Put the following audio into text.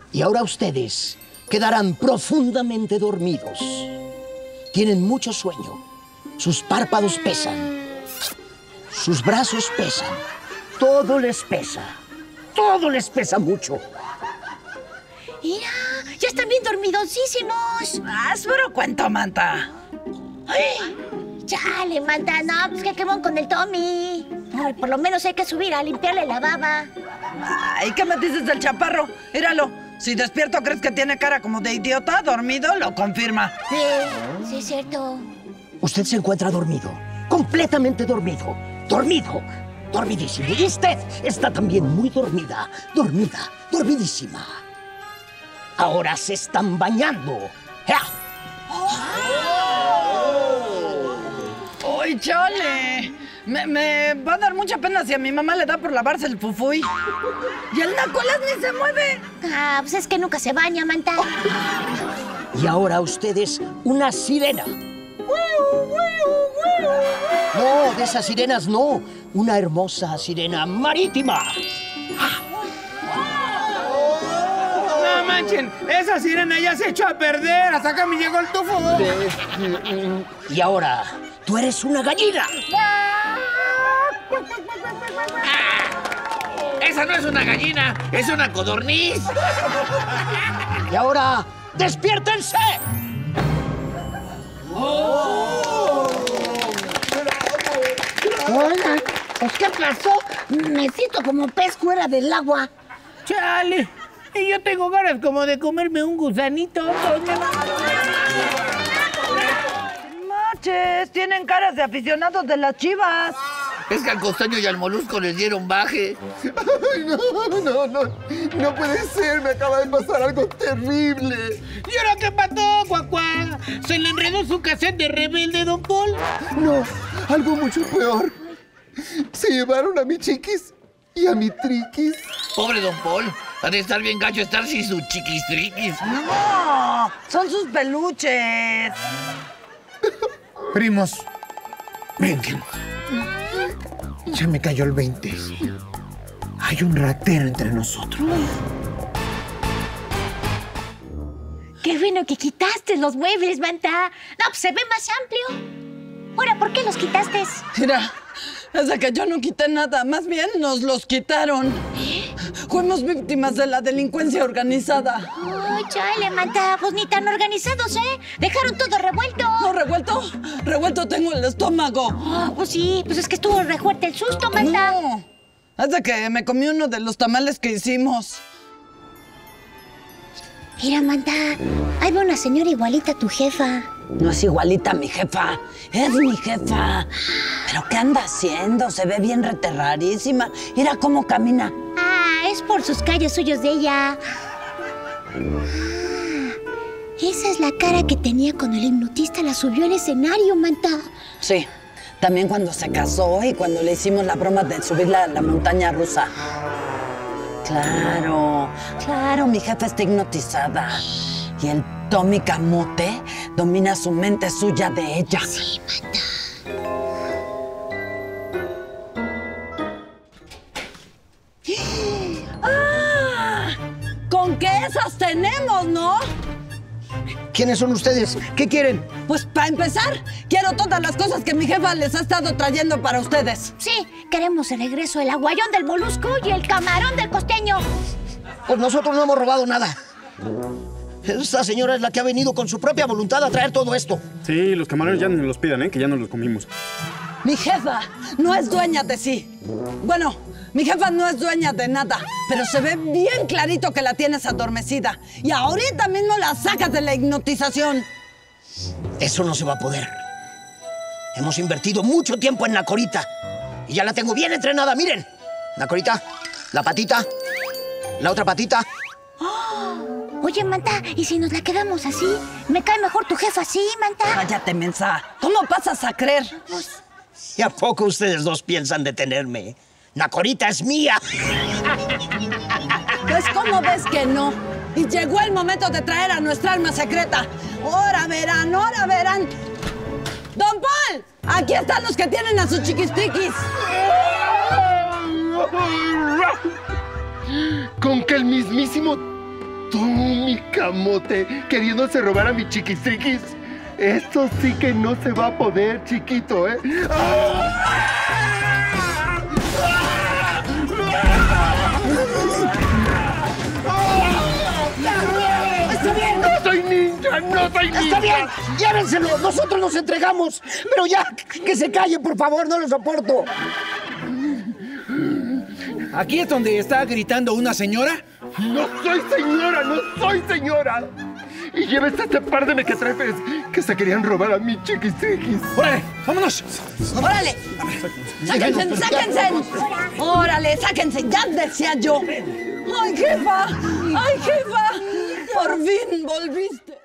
Y ahora ustedes quedarán profundamente dormidos. Tienen mucho sueño. Sus párpados pesan. Sus brazos pesan. Todo les pesa. Todo les pesa mucho. Mira, ya están bien dormidosísimos. Haz puro cuento, Manta. ¡Ay! Chale, Manta, no, pues que quemón con el Tommy. Ay, por lo menos hay que subir a limpiarle la baba. Ay, ¿qué me dices del chaparro? Míralo. Si despierto crees que tiene cara como de idiota, dormido, lo confirma. Sí, es cierto. Usted se encuentra dormido. Completamente dormido. Dormido. Dormidísimo. Y usted está también muy dormida. Dormida. Dormidísima. Ahora se están bañando. ¡Ja! ¡Ay, chale! Me va a dar mucha pena si a mi mamá le da por lavarse el fufuy. Y el Nacolas ni se mueve. Ah, pues es que nunca se baña, Manta. Y ahora usted es una sirena. No, de esas sirenas no. Una hermosa sirena marítima. ¡No manchen! ¡Esa sirena ya se echó a perder! ¡Hasta acá me llegó el tufo! Y ahora, tú eres una gallina. ¡Esa no es una gallina! ¡Es una codorniz! Y ahora, ¡despiértense! Oigan, pues ¿qué pasó? Me siento como pez fuera del agua. ¡Chale! Y yo tengo ganas como de comerme un gusanito. Maches, tienen caras de aficionados de las Chivas. Es que al costeño y al molusco les dieron baje. ¡Ay, no puede ser! Me acaba de pasar algo terrible. ¿Y ahora qué pasó, Cuacuá? ¿Se le enredó su cassette de Rebelde, don Paul? No, algo mucho peor. Se llevaron a mi chiquis y a mi triquis. Pobre don Paul. Ha de estar bien gacho estar sin sus chiquistriquis. No, son sus peluches. Primos, vengan. Ya me cayó el 20. Hay un ratero entre nosotros. Qué bueno que quitaste los muebles, Manta. No, pues se ve más amplio. Ahora, ¿por qué los quitaste? Mira, es de que yo no quité nada. Más bien nos los quitaron. Fuimos víctimas de la delincuencia organizada. Ay, chale, Manta, pues ni tan organizados, ¿eh? Dejaron todo revuelto. ¿No revuelto? Revuelto tengo el estómago. Oh, pues sí, pues es que estuvo re fuerte el susto, Manta. No, es de que me comí uno de los tamales que hicimos. Mira, Manta, ahí va una señora igualita a tu jefa. No es igualita a mi jefa, es mi jefa. ¿Pero qué anda haciendo? Se ve bien reterrarísima. Mira cómo camina. Ah, es por sus callos suyos de ella. Esa es la cara que tenía cuando el hipnotista la subió al escenario, Manta. Sí, también cuando se casó y cuando le hicimos la broma de subirla a la montaña rusa. Claro, mi jefa está hipnotizada. Y el Tommy Camote domina su mente suya de ella. Sí, Manta. ¡Ah! ¿Con qué esas tenemos, no? ¿Quiénes son ustedes? ¿Qué quieren? Pues para empezar, quiero todas las cosas que mi jefa les ha estado trayendo para ustedes. Sí, queremos de regreso el aguayón del molusco y el camarón del costeño. Pues nosotros no hemos robado nada. Esta señora es la que ha venido con su propia voluntad a traer todo esto. Sí, los camarones ya no los pidan, ¿eh? Que ya no los comimos. Mi jefa no es dueña de sí. Bueno, mi jefa no es dueña de nada, pero se ve bien clarito que la tienes adormecida. Y ahorita mismo la sacas de la hipnotización. Eso no se va a poder. Hemos invertido mucho tiempo en Nacorita. Y ya la tengo bien entrenada, miren. Nacorita, la patita, la otra patita. Oye, Manta, ¿y si nos la quedamos así? Me cae mejor tu jefa así, Manta. Cállate, mensa. ¿Cómo pasas a creer? ¿Y a poco ustedes dos piensan detenerme? Nacorita es mía. Pues, ¿cómo ves que no? Y llegó el momento de traer a nuestra alma secreta. Ahora verán, ahora verán. ¡Don Paul! Aquí están los que tienen a sus chiquistriquis. Con que el mismísimo Tú, mi camote, queriéndose robar a mi chiquistriquis. Esto sí que no se va a poder, chiquito, ¿eh? ¡Está bien! ¡No soy ninja! ¡No soy ninja! ¡Está bien! ¡Llévenselo! Nosotros nos entregamos. Pero ya, que se calle, por favor, no lo soporto. ¿Aquí es donde está gritando una señora? ¡No soy señora! ¡No soy señora! Y llévese este par de mequetrefes que se querían robar a mi chiquistriquis. ¡Órale! ¡Vámonos! ¡Órale! ¡Sáquense, sáquense! ¡Órale, sáquense! ¡Ya decía yo! ¡Ay, jefa! ¡Ay, jefa! ¡Por fin volviste!